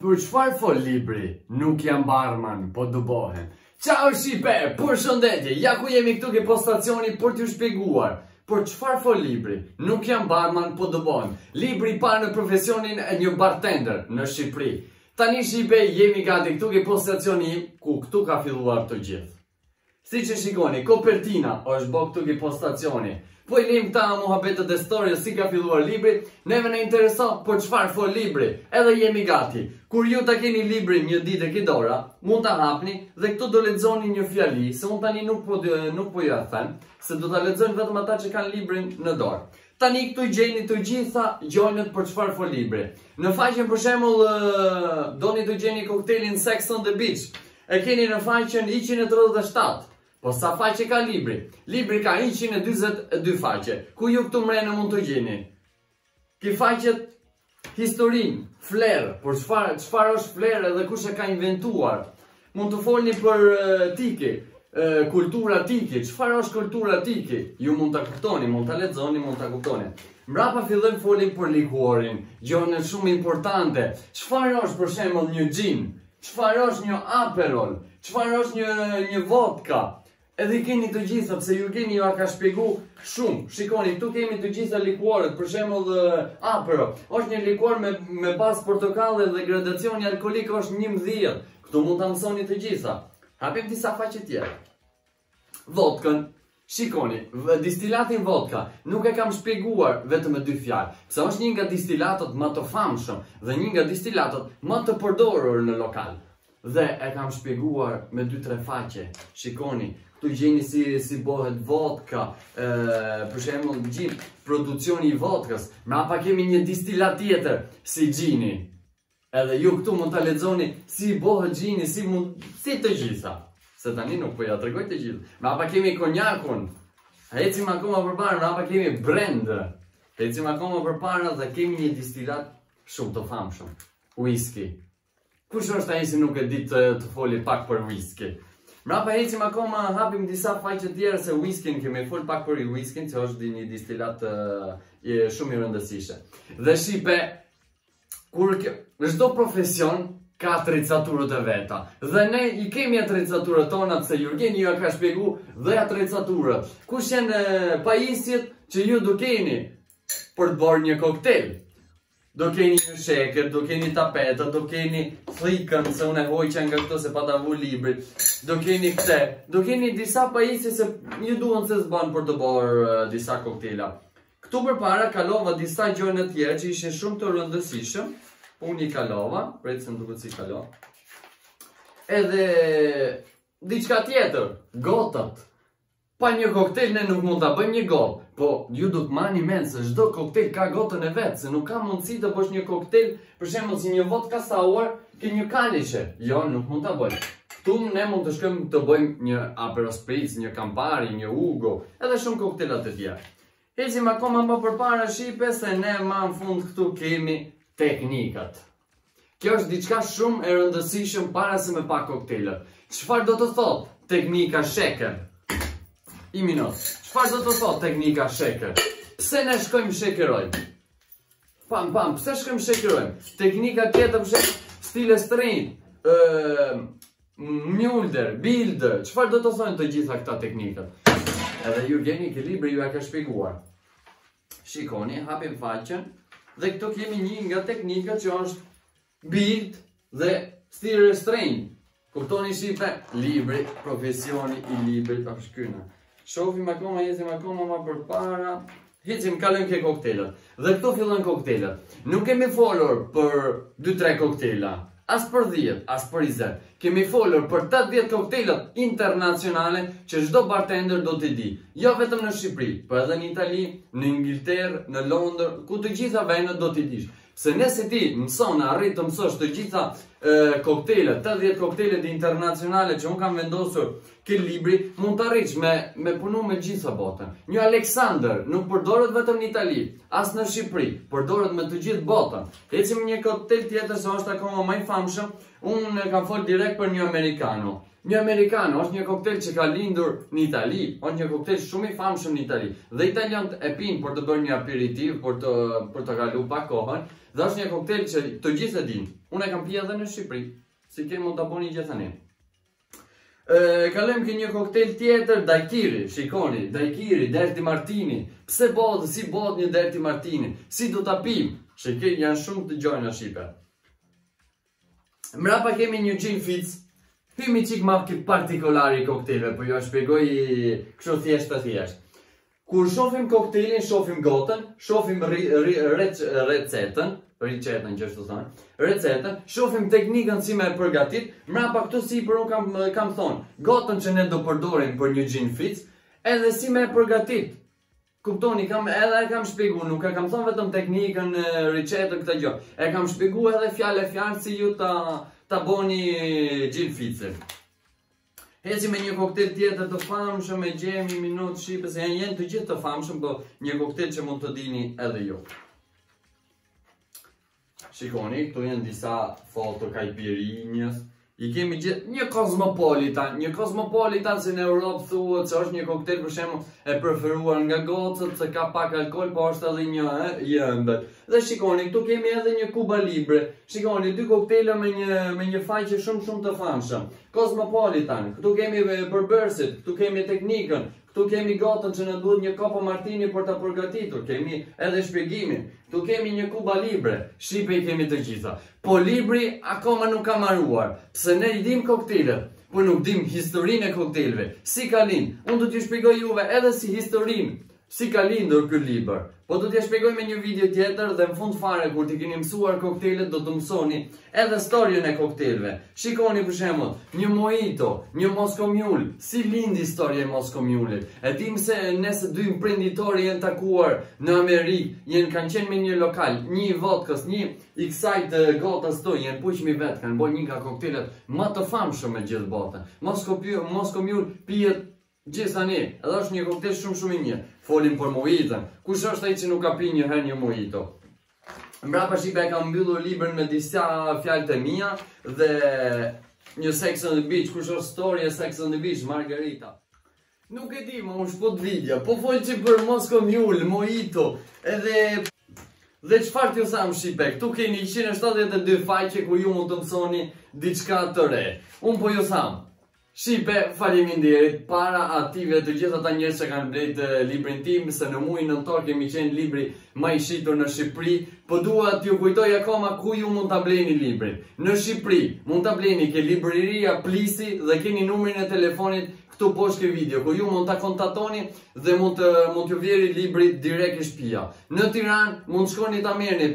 Për çfarë fol libri? Nuk jam barman, po dubohem. Ciao Shqipe, përshëndetje, ja ku jemi këtu ke postacioni për t'ju shpjeguar. Për çfarë fol libri? Nuk jam barman, po dubohem. Libri i parë në profesionin e një bartender në Shqipëri. Tani Shqipe, jemi gati këtu ke postacioni im, ku këtu ka filluar të gjithë. Si që shikoni, kopertina është bë këtu ke postacioni. Po i lim këta muhabetet e stories si ka filluar libri, neve në intereso për çfarë fol libri, edhe jemi gati. Kur ju ta keni librin një ditë e kidora, mund ta hapni dhe këtu do lexoni një fjali, se unë tani nuk po ja them, se do ta lexojnë vetëm ata që kanë librin në dorë. Tani këtu gjeni të gjitha gjojnët për çfarë fol libri. Në faqen për shembull doni të gjeni koktelin Sex on the Beach, e keni në faqen 137. Po sa faqe ka libri? Libri ka 122 faqe, ku ju këtu mrena mund të gjeni. Ki faqet historin, fler, por çfarë është fler edhe kush e ka inventuar. Mund të folni për tiki, kultura tiki, çfarë është kultura tiki? Ju mund ta kuptoni, mund ta lexoni, mund ta kuptoni. Mbrapa fillojmë folim për likuorin, gjëra shumë importante. Çfarë është për shembull një gin? Çfarë është një aperol? Çfarë është një vodka? Edhe i keni të gjitha, pse ju ka shpjegu shumë. Shikoni, këtu kemi të gjitha likuorët, për shembull apero. Është një likuor me bazë portokalle dhe gradacioni alkolik është 11. Këtu mund ta mësoni të gjitha. Hapim disa faqe tjera. Vodkën. Shikoni, distilatin vodka nuk e kam shpjeguar vetëm me 2 fjalë, pse është një nga distilatët më të famshëm dhe një nga distilatët më të përdorur në lokal. Dhe e kam shpjeguar me 2-3 faqe. Shikoni, tu gjeni si bëhet vodka, për shembull gjin, produksioni i vodkës. Mbrapa kemi një distilat tjetër, si gjini. Edhe ju këtu mund ta lexoni si bëhet gjini, si të gjitha. Se tani nuk po ja tregoj të gjithë. Mbrapa kemi konjakun. Ecim akoma përpara, mbrapa kemi brand. Ecim akoma përpara dhe kemi një distilat shumë të famshëm, whisky. Kush është ai që nuk e di të foli pak për whisky? Mbrapa ecim akoma, hapim disa faqe tjera se whiskyn, kemi fol pak për whiskyn, që është një distilat shumë i rëndësishëm. Dhe Shqipe, kur çdo profesion ka attrezzaturët e veta. Dhe ne i kemi attrezzaturët tona, se Jurgeni ju ka shpjegu dhe attrezzaturët. Kush janë pajisjet që ju do keni për të bërë një koktel? Do keni një sheker, do keni tapeta, do keni thikën, se unë e hoqja nga këto se pa ta vu libri. Do keni këte, do keni disa pajisje se një duhen se s'ban për të bërë disa koktela. Këtu përpara kalova disa gjëra tjera që ishin shumë të rëndësishëm. Unë i kalova, prejtë se më duket si kalova. Edhe diçka tjetër, gotat. Pa një koktel ne nuk mund ta bëjmë një gotë, po ju do të marrni mend se çdo koktel ka gotën e vet, se nuk ka mundësi të bësh një koktel, për shembull si një vodka sour, ke një kaliçe. Jo, nuk mund ta bëjmë. Këtu ne mund të shkojmë të bëjmë një Aperol Spritz, një Campari, një Ugo, edhe shumë koktela të tjera. Ecim akoma më përpara Shqipe, se ne më në fund këtu kemi teknikat. Kjo është diçka shumë e rëndësishme para se me pa koktelet. Çfarë do të thotë teknika sheker? I minut. Çfarë do të thotë teknika sheker? Pse ne shkojmë shekerojmë? Pam, pse shkojmë shekerojmë? Teknika tjetër për stile strain, mulder, builder, çfarë do të thonë të gjitha këta teknikat? Edhe Jurgeni ke libri ju ka shpjeguar. Shikoni, hapim faqen dhe këtu kemi një nga teknikat që është build dhe stile strain. Kuptoni Shqipe, libri, profesioni i librit apo shkryna. Shohim akoma, ecim akoma më përpara. Hecim, kalojmë ke koktelet. Dhe këtu fillojnë koktelet. Nuk kemi folur për 2-3 koktela, as për 10, as për 20. Kemi folur për 80 koktelet internacionale që çdo bartender do t'i di. Jo vetëm në Shqipëri, por edhe në Itali, në Ingilterë, në Londër, ku të gjitha vendet do t'i dish. Se nëse ti mëson, arrit të mësosh të gjitha koktelet, 80 koktelet internacionale që unë kam vendosur këtë libri, mund të arrish me punu me gjitha botën. Një Alexander nuk përdoret vetëm në Itali, as në Shqipëri, përdoret me të gjithë botën. Ecim një koktel tjetër se është akoma më i famshëm, unë kam folë direkt për një Americano. Një americano është një koktel që ka lindur në Itali, është një koktel shumë i famshëm në Itali. Dhe italianët e pinë për të bërë një aperitiv, për të kaluar pak kohën, dhe është një koktel që të gjithë e dinë. Unë e kam pirë edhe në Shqipëri, si ke mund ta bëni gjithani. Kalojmë ke një koktel tjetër, daiquiri, shikoni, daiquiri, Dirty Martini. Pse bëhet, si bëhet një Dirty Martini? Si do ta pim? Shikoj, janë shumë të gjojna shqipe. Mrapa kemi një gin fizz. Pimi qik ma partikolari i koktelve, po jo shpjegoj kështu thjesht. Kur shohim koktelin, shohim gotën, shohim recetën që është të thonë, recetën, shohim teknikën si me e përgatit, mrapa këtu si për unë kam thonë, gotën që ne do përdorim për një gin fizz, edhe si me e përgatit. Kuptoni, edhe e kam shpjegu, nuk e kam thonë vetëm teknikën, recetën këtë gjë, e kam shpjegu edhe fjalë si ju ta boni gin fizzin. Heci me një koktel tjetër të famshëm, me gjemi, minut, shqipe, se janë të gjithë të famshëm, po një koktel që mund të dini edhe ju. Shikoni, këtu janë disa foto kajpirinjës. I kemi gjithë një Cosmopolitan si në Europë thuhet se është një koktel për shembull e preferuar nga gocët, se ka pak alkool, po është edhe një i ëmbël. Dhe shikoni, këtu kemi edhe një Cuba Libre. Shikoni, dy koktele me një faqe shumë të famshëm. Cosmopolitan, këtu kemi përbërësit, këtu kemi teknikën, këtu kemi gotën që në duhet një Copa Martini për të përgatitur, kemi edhe shpjegimin, këtu kemi një Cuba Libre, shqipe i kemi të gjitha. Po libri akoma nuk ka marruar, pse ne i dim koktelet, po nuk dim historinë e koktelve, si ka lind. Unë do t'ju shpjegoj juve edhe si historinë, si ka lindur ky libër. Po do t'ja shpjegoj me një video tjetër dhe në fund fare kur t'i keni mësuar koktelet do të mësoni edhe storjen e koktelve. Shikoni për shembull, një mojito, një Moscow Mule, si lindi historia e Moscow Mule. E dim se nëse dy prenditori janë takuar në Amerikë, kanë qenë me një lokal, një i vodkës, një i kësaj të gotës të, janë puqmi vetë, kanë bërë një nga koktelet më të famshëm me gjithë botën. Moscow Mule pihet gjithani, edhe është një koktel shumë i mirë. Folim për mojitën. Kush është ai që nuk ka pirë një herë një mojito? Mbrapa shqipe kam mbyllur librin me disa fjalë të mia dhe një Sex on the Beach. Kush është story e Sex on the Beach? Margarita. Nuk e di, më shpot video. Po fol që për Moscow Mule, mojito, dhe çfarë t'ju tham shqipe? Ktu keni 172 faqe ku ju mund të mësoni diçka të re. Unë po ju tham. Shqipe, faleminderit para ative të gjithë ata njerëz që kanë blerë librin tim, se në muajin nëntor kemi qenë libri më i shitur në Shqipëri, po dua t'ju kujtoj akoma ku ju mund ta bleni librin. Në Shqipëri mund ta bleni ke libreria Plisi dhe keni numrin e telefonit këtu poshtë ke video, ku ju mund ta kontaktoni dhe mund t'ju vjeri libri direkt në shtëpia. Në Tiranë mund shkoni ta merrni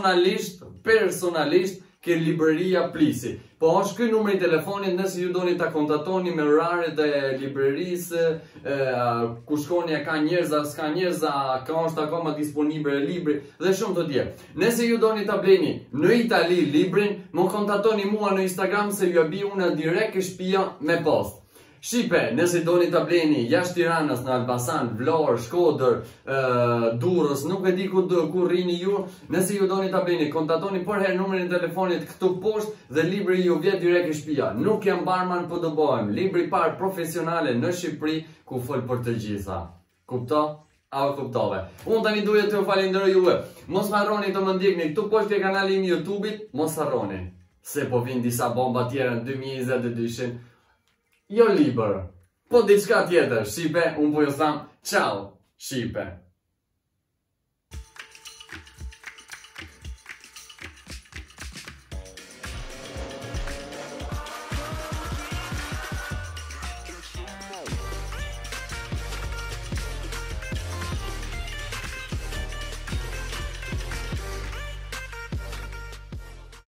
personalisht ke libreria Plisi. Po është ky numri i telefonit nëse ju doni ta kontaktoni me oraret e librerisë, ku shkoni ka njerëz, s'ka njerëz, ka është akoma disponibël libri dhe shumë të tjerë. Nëse ju doni ta bleni në Itali librin, më kontaktoni mua në Instagram se ju abi una direkt ke shtëpia me post. Shqipe, nëse doni ta bleni jashtë Tiranës, në Elbasan, Vlorë, Shkodër, Durrës, nuk e di ku rrini ju, nëse ju doni ta bleni, kontaktoni për herë numrin e telefonit këtu poshtë dhe libri ju vjet direkt në shtëpia. Nuk jam barman, po do bëhem. Libri i parë profesionale në Shqipëri ku fol për të gjitha. Kupto? A kuptove? Unë tani duhet t'ju falenderoj juve. Mos harroni të më ndjekni këtu poshtë ke kanalin e YouTube-it, mos harroni se po vin disa bomba tjera në 2022. Jo libër, po diçka tjetër, Shqipe, unë po ju tham, ciao, Shqipe.